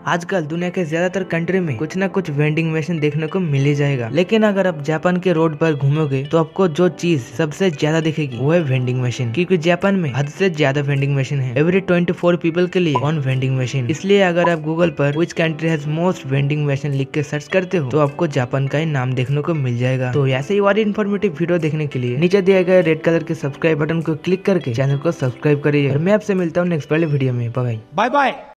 आजकल दुनिया के ज्यादातर कंट्री में कुछ न कुछ वेंडिंग मशीन देखने को मिल ही जाएगा। लेकिन अगर आप जापान के रोड पर घूमोगे तो आपको जो चीज सबसे ज्यादा दिखेगी वो है वेंडिंग मशीन, क्योंकि जापान में हद से ज्यादा वेंडिंग मशीन है। एवरी 24 पीपल के लिए वन वेंडिंग मशीन। इसलिए अगर आप गूगल पर which country has most vending machine लिख के सर्च करते हो तो आपको जापान का ही नाम देखने को मिल जाएगा। तो ऐसे ही और इन्फॉर्मेटिव वीडियो देखने के लिए नीचे दिए गए रेड कलर के सब्सक्राइब बटन को क्लिक करके चैनल को सब्सक्राइब करिए। और मैं आपसे मिलता हूँ नेक्स्ट वाले वीडियो में। Bye bye.